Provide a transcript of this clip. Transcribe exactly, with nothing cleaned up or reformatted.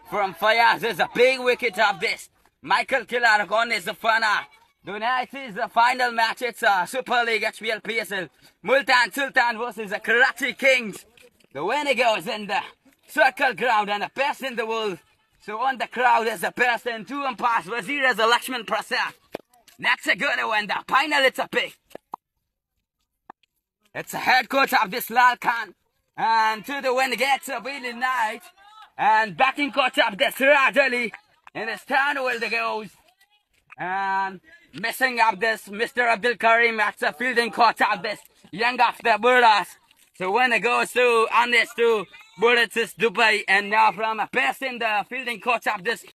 from Fayaz. There's a big wicket of this. Michael Killargon is the funner. Tonight is the final match. It's a Super League H B L P S L. Multan Sultan versus the Karachi Kings. The winner goes in the circle ground and the best in the world. So on the crowd is the best and two umpires. Wazir is the Lakshman Prasad. Next a good one. The final it's a pick. It's the head coach of this Lal Khan. And to the win gets a Billy Knight. And batting coach of the Siraj Ali. In his turn will the goes. And missing up this Mister Abdul Karim. That's the fielding coach of this young of the Burdas. So when it goes to Anis to Burdas Dubai. And now from a best in the fielding coach of this